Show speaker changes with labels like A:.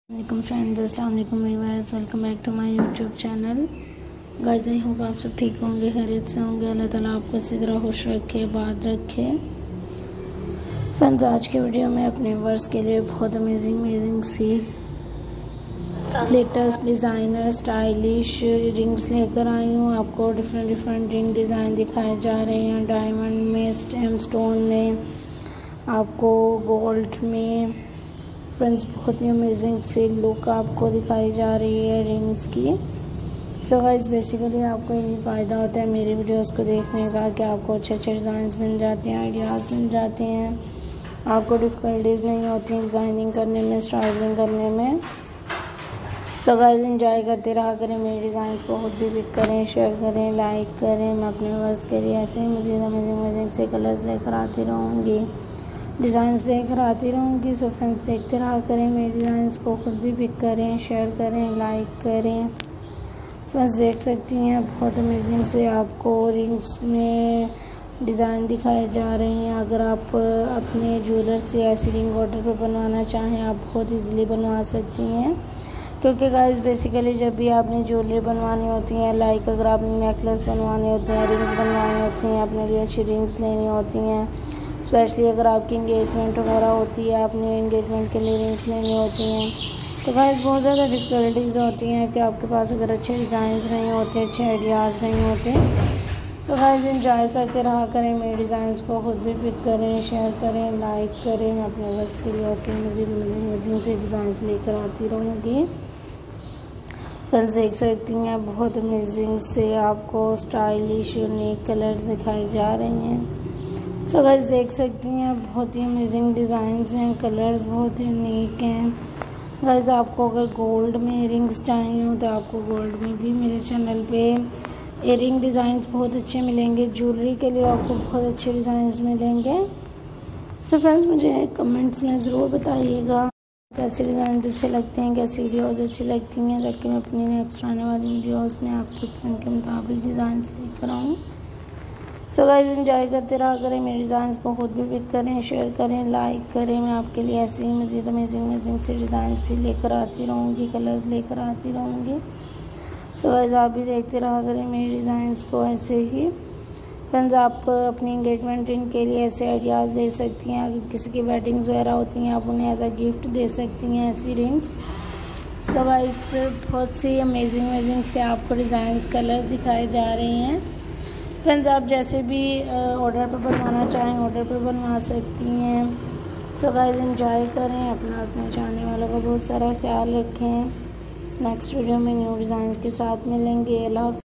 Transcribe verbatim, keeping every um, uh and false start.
A: वालेकुम फ्रेंड्स, अस्सलाम वालेकुम viewers, welcome back to my YouTube channel. Guys, I hope आप सब ठीक होंगे, खैरियत से होंगे। अल्लाह ताला आपको इसी तरह खुश रखे, बात रखे। फ्रेंड्स, आज के वीडियो में अपने वर्स के लिए बहुत अमेजिंग अमेजिंग सी लेटेस्ट डिज़ाइनर स्टाइलिश रिंग्स लेकर आई हूँ। आपको डिफरेंट डिफरेंट रिंग डिज़ाइन दिखाए जा रहे हैं। डायमंड में, स्टेम स्टोन में, आपको गोल्ड में। फ्रेंड्स, बहुत ही अमेजिंग सी लुक आपको दिखाई जा रही है रिंग्स की। सो गाइस, बेसिकली आपको यही फ़ायदा होता है मेरी वीडियोस को देखने का कि आपको अच्छे अच्छे डिज़ाइन मिल जाते हैं, आइडियाज़ मिल जाते हैं, आपको डिफ़िकल्टीज नहीं होती डिज़ाइनिंग करने में, स्टाइलिंग करने में। सो गाइस, एंजॉय करते रहा करें मेरे डिज़ाइंस को, खुद भी पिक करें, शेयर करें, लाइक करें। मैं अपने वर्स के लिए ऐसे ही मज़ीद अमेजिंग अमेजिंग से कलर्स लेकर आती रहूँगी, डिज़ाइंस लेकर आती रहूँगी। सो फ्रेंड्स, देखते रहा करें मेरे डिज़ाइंस को, खुद भी पिक करें, शेयर करें, लाइक करें। फ्रेंड्स, देख सकती हैं बहुत अमेजिंग से आपको रिंग्स में डिज़ाइन दिखाए जा रहे हैं। अगर आप अपने ज्वेलर से ऐसी रिंग ऑर्डर पर बनवाना चाहें, आप बहुत ईजीली बनवा सकती हैं। क्योंकि गाइस, बेसिकली जब भी आपने ज्वेलरी बनवानी होती है, लाइक अगर आपने नेकलेस बनवाने होते हैं, रिंग्स बनवानी होती हैं, अपने लिए अच्छी रिंग्स लेनी होती हैं, स्पेशली अगर आपकी इंगेजमेंट वगैरह होती है, आपने इंगेजमेंट के लिए रिंग्स लेनी होती हैं, तो गाइस बहुत ज़्यादा डिफ़िकल्टीज होती हैं कि आपके पास अगर अच्छे डिज़ाइंस नहीं होते, अच्छे आइडियाज़ नहीं होते। तो गाइस, एंजॉय करते रहा करें मेरे डिज़ाइंस को, खुद भी पिक करें, शेयर करें, लाइक करें। मैं अपने वर्स के लिए ऐसे मज़ीद मज़ीद मज़ीद से डिज़ाइंस लेकर आती रहूँगी। फ्रेंड्स, देख सकती हैं बहुत अमेजिंग से आपको स्टाइलिश यूनिक कलर्स दिखाए जा रहे हैं। सो गाइस, देख सकती हैं बहुत ही अमेजिंग डिज़ाइंस हैं, कलर्स बहुत यूनिक हैं। गाइस, आपको अगर गोल्ड में इयरिंग्स चाहिए हो तो आपको गोल्ड में भी मेरे चैनल पे इयरिंग डिज़ाइंस बहुत अच्छे मिलेंगे। ज्वेलरी के लिए आपको बहुत अच्छे डिज़ाइंस मिलेंगे। सो फ्रेंड्स, मुझे कमेंट्स में ज़रूर बताइएगा कैसे डिज़ाइन अच्छे लगते हैं, कैसी वीडियोज़ अच्छी लगती हैं, ताकि मैं अपनी नेक्स्ट आने वाली वीडियोज़ में आपकी पसंद के मुताबिक डिज़ाइन लेकर आऊँ। सो गाइस, एंजॉय करते रहा करें मेरे डिज़ाइंस को, खुद भी पिक करें, शेयर करें, लाइक करें। मैं आपके लिए ऐसे ही मज़ीद अमेजिंग अमेजिंग से डिज़ाइंस भी लेकर आती रहूँगी, कलर्स लेकर आती रहूँगी। सो गाइस, आप भी देखते रहा करें मेरे डिज़ाइंस को ऐसे ही। फ्रेंड्स, आप अपनी इंगेजमेंट रिंग के लिए ऐसे आइडियाज़ दे सकती हैं। अगर किसी की वेडिंग्स वगैरह होती हैं, आप उन्हें एज अ गिफ्ट दे सकती हैं ऐसी रिंग्स। सो गाइस, बहुत सी अमेजिंग अमेजिंग से आपको डिज़ाइंस, कलर्स दिखाए जा रहे हैं। फ्रेंड्स, आप जैसे भी ऑर्डर पर बनवाना चाहें, ऑर्डर पर बनवा सकती हैं। सो गाइस, एंजॉय करें, अपना अपने चाहने वालों का बहुत सारा ख्याल रखें। नेक्स्ट वीडियो में न्यू डिज़ाइंस के साथ मिलेंगे। अल्लाह।